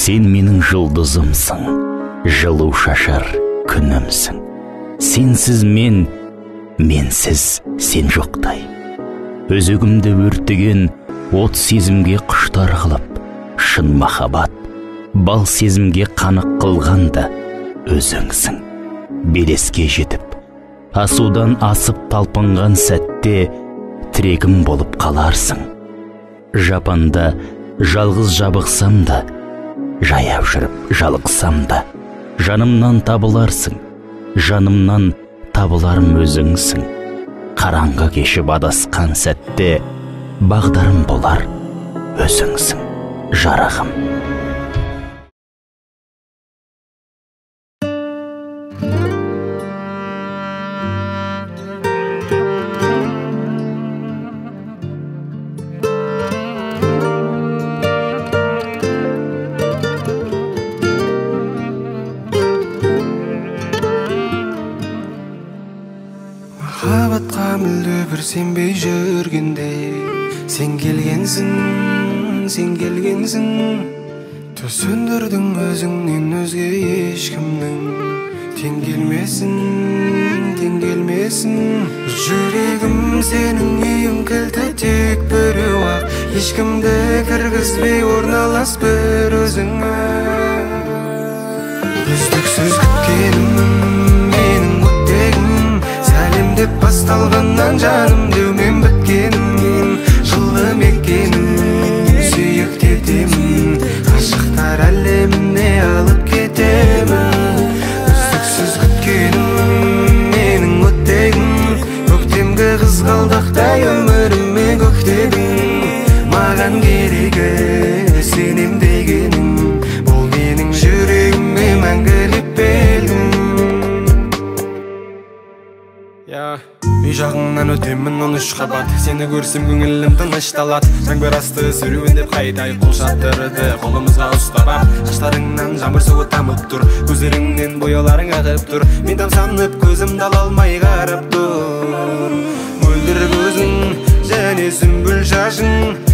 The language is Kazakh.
Сен менің жұлдызымсың, жылу шашар күнімсің. Сенсіз менсіз сен жоқтай. Өзегімді өртеген от сезімге құштар қылып, шын махаббат, бал сезімге қанық қылғанда өзіңсің. Белеске жетіп, асудан асып талпынған сәтте тірегім болып қаларсың. Жапанда жалғыз жабықсам да, жаяу жүріп жалықсам да, жанымнан табыларсың, жанымнан табыларым өзіңсің. Қараңғы кешіп адасқан сәтте бағдарым болар өзіңсің, жарығым. Махаббатқа мүлде бір сенбей жүргенде, сен келгенсің. Төс сөндірдің өзіңнен өзге ешкімнің тең келмесін. Жүрегім сенің үйің кілті тек біреу ақ, ешкімді кіргізбей орналас бір өзіңе. Үздіксіз күткенім менің өттегім, сәлем деп басталғаннан жаным деумен біткенім. Жылы мекенім, сүйіктетемін, ғашықтар әлеміне алып кетемін. Үздіксіз күткенім менің өттегім, көктемгі қызғалдақтай өміріме көктедің. Маған керегі сенем дегенім, бұл менің жүрегіме мәңгілік белгім. Үй жағыңнан өтемін 13 қабат, сені көрсем көңілім тынышталады. Жаңбыр асты сүруіндеп қайтай қол шаттырды, қолымызға ұстап ап. Шаштарыңнан жаңбыр суы тамып тұр, көздеріңнен бояуларың ағып тұр. Мен тамсанып көзімді ала алмай қарап тұр. Мөлдір көзің және сүмбіл шашың,